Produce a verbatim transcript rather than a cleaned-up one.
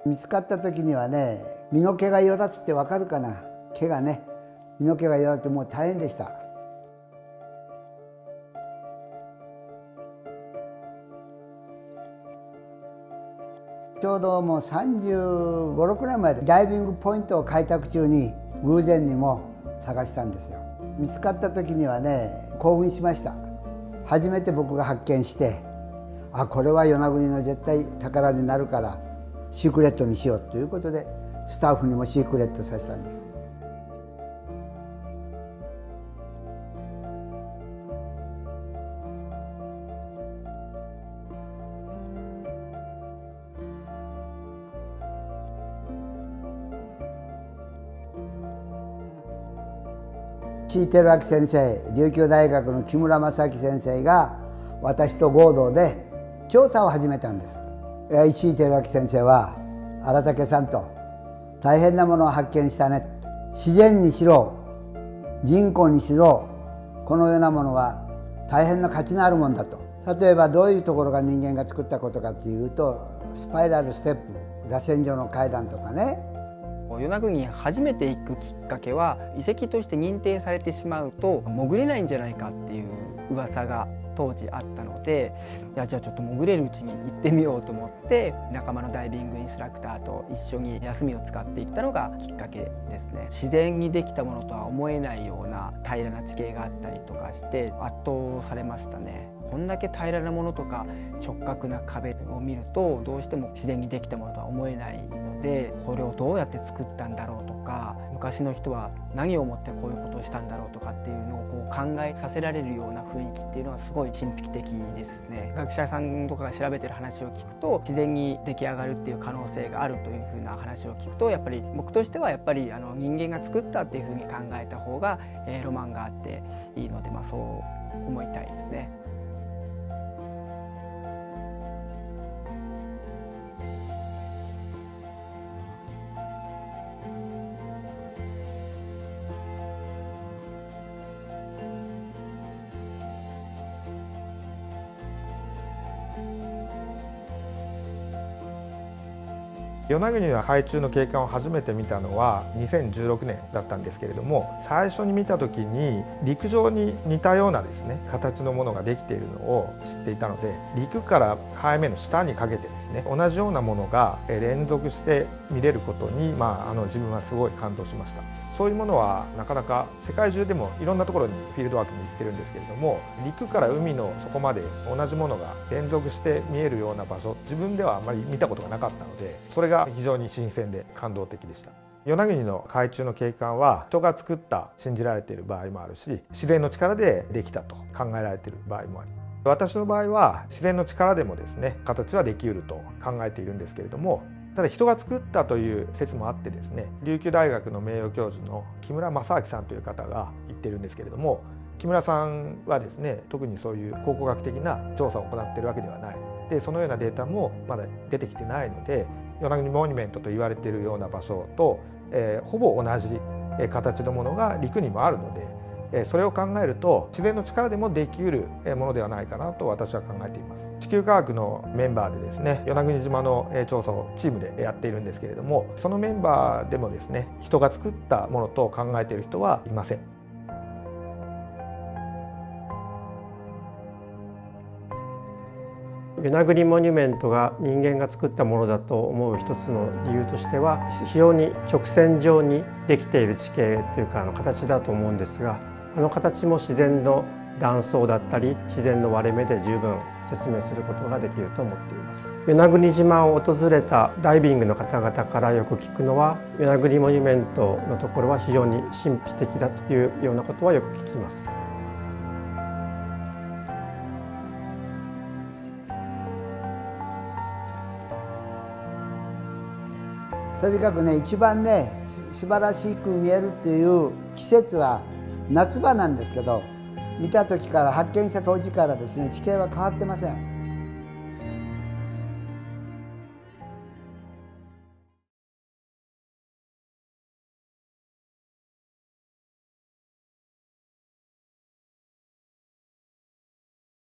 見つかった時にはね、身の毛がよだつってわかるかな。毛がね、身の毛がよだってもう大変でした。ちょうどもうさんじゅうご、ろくねんまえでダイビングポイントを開拓中に偶然にも探したんですよ。見つかった時にはね、興奮しました。初めて僕が発見して、あ、これは与那国の絶対宝になるからシークレットにしようということで、スタッフにもシークレットさせたんです。石井照明先生、琉球大学の木村正明先生が私と合同で調査を始めたんです。石井照明先生は荒竹さんと大変なものを発見したね。自然にしろ人工にしろこのようなものは大変な価値のあるものだと。例えばどういうところが人間が作ったことかというと、スパイラルステップ、螺旋状の階段とかね。 与那国に初めて行くきっかけは、遺跡として認定されてしまうと潜れないんじゃないかっていう噂が当時あったので、いやじゃあちょっと潜れるうちに行ってみようと思って、仲間のダイビングインストラクターと一緒に休みを使っていったのがきっかけですね。自然にできたものとは思えないような平らな地形があったりとかして圧倒されましたね。こんだけ平らなものとか直角な壁を見るとどうしても自然にできたものとは思えないので、これをどうやって作ったんだろうとか、昔の人は何を思ってこういうことをしたんだろうとかっていうのをこう考えさせられるような雰囲気っていうのはすごい神秘的ですね。学者さんとかが調べてる話を聞くと、自然に出来上がるっていう可能性があるというふうな話を聞くと、やっぱり僕としてはやっぱりあの人間が作ったっていうふうに考えた方が、えー、ロマンがあっていいので、まあ、そう思いたいですね。 与那国の海中の景観を初めて見たのはにせんじゅうろくねんだったんですけれども、最初に見た時に陸上に似たようなですね形のものができているのを知っていたので、陸から海面の下にかけてですね同じようなものが連続して見れることに、まあ、あの自分はすごい感動しました。そういうものはなかなか世界中でもいろんなところにフィールドワークに行ってるんですけれども、陸から海の底まで同じものが連続して見えるような場所、自分ではあまり見たことがなかったので、それが非常に新鮮で感動的でした。与那国の海中の景観は人が作った信じられている場合もあるし、自然の力でできたと考えられている場合もあり、私の場合は自然の力でもですね形はできうると考えているんですけれども、ただ人が作ったという説もあってですね、琉球大学の名誉教授の木村正明さんという方が言ってるんですけれども、木村さんはですね特にそういう考古学的な調査を行っているわけではない。でそのようなデータもまだ出てきてないので、与那国モニュメントと言われているような場所と、えー、ほぼ同じ形のものが陸にもあるので、それを考えると自然の力でもできうるものではないかなと私は考えています。地球科学のメンバーでですね与那国島の調査をチームでやっているんですけれども、そのメンバーでもですね人が作ったものと考えている人はいません。 与那国モニュメントが人間が作ったものだと思う一つの理由としては、非常に直線上にできている地形というかあの形だと思うんですが、あの形も自然の断層だったり自然の割れ目で十分説明することができると思っています。与那国島を訪れたダイビングの方々からよく聞くのは、与那国モニュメントのところは非常に神秘的だというようなことはよく聞きます。 とにかくね、一番ね素晴らしく見えるっていう季節は夏場なんですけど、見た時から発見した当時からですね地形は変わってません。